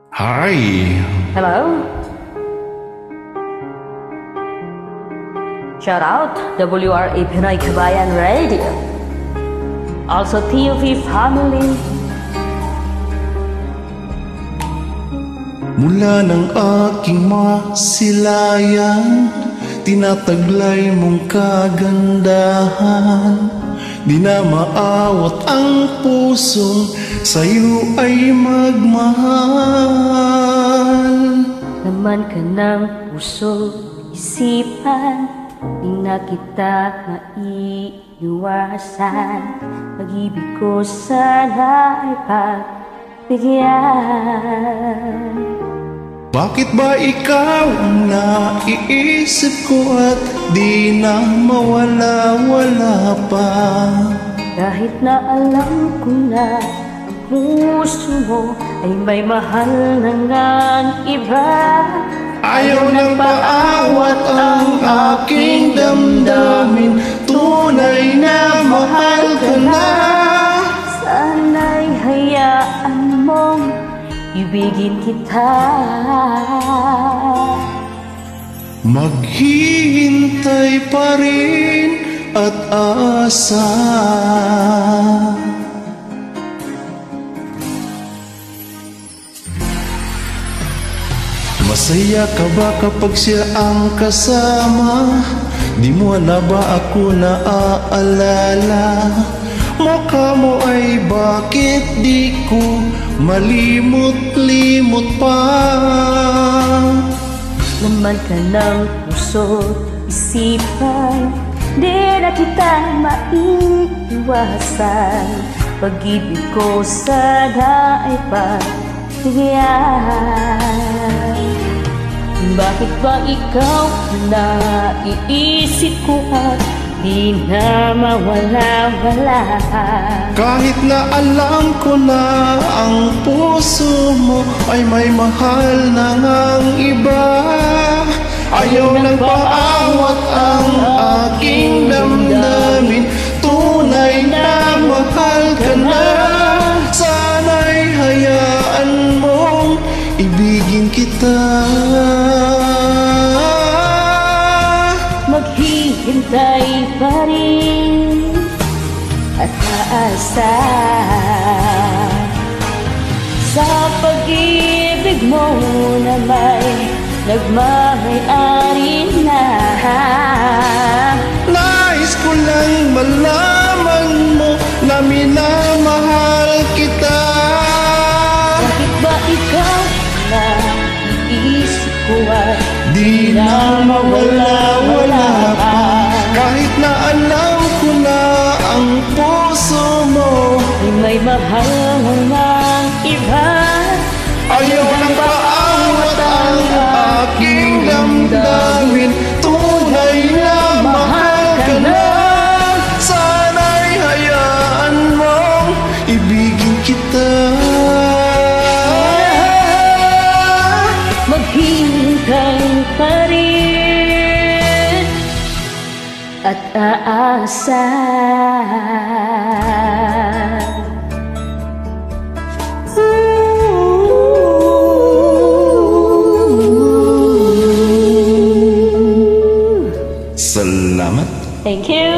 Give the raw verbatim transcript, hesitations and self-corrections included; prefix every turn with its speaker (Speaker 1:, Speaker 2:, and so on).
Speaker 1: Hi!
Speaker 2: Hello? Shout out W R A Pinoy Kabayan Radio. Also T U V family.
Speaker 1: Mula ng aking masilayan, tinataglay mong kagandahan. Di na maawat ang pusong sa'yo ay magmahal.
Speaker 2: Laman ka ng puso, isipan, di na kita maiiwasan. Pag-ibig ko sana ay pagbigyan.
Speaker 1: Bakit ba ikaw ang naiisip ko at di na mawala-wala pa?
Speaker 2: Kahit na alam ko na ang puso mo ay may mahal na ngang iba,
Speaker 1: Ayaw nang paawat ang aking damdamin. Tunay na mahal ka na.
Speaker 2: sana'y hayaan mong ibigin kita.
Speaker 1: Maghihintay pa rin at asa. Masaya ka ba kapag siya ang kasama? Di mo na ba ako naaalala? Mukha mo ay bakit di ko malimot-limot pa?
Speaker 2: Laman ka ng puso, isipan, di na kita maiiwasan. Pag-ibig ko sana ay pagbigyan. Bakit ba ikaw naiisip ko at di na mawala-wala?
Speaker 1: Kahit na alam ko na ang puso mo ay may mahal na ngang iba, ayaw nang paawat ang aking damdamin. Tunay na mahal ka na. Sana'y hayaan mong ibigin kita.
Speaker 2: Maghihintay pa rin at aasa sa pag-ibig mo na may nagmamay-ari na.
Speaker 1: Nais ko lang malaman mo na minamahal kita.
Speaker 2: Bakit ba ikaw na iisip ko at
Speaker 1: Di na mawala-wala pa? Kahit na alam ko na ang puso mo
Speaker 2: ay may mahal ng iba,
Speaker 1: ayaw nang paawat ang aking damdamin. Tunay na mahal ka na. Sana'y hayaan mong ibigin kita.
Speaker 2: maghihintay pa rin at aasa.
Speaker 1: Salamat.
Speaker 2: Thank you.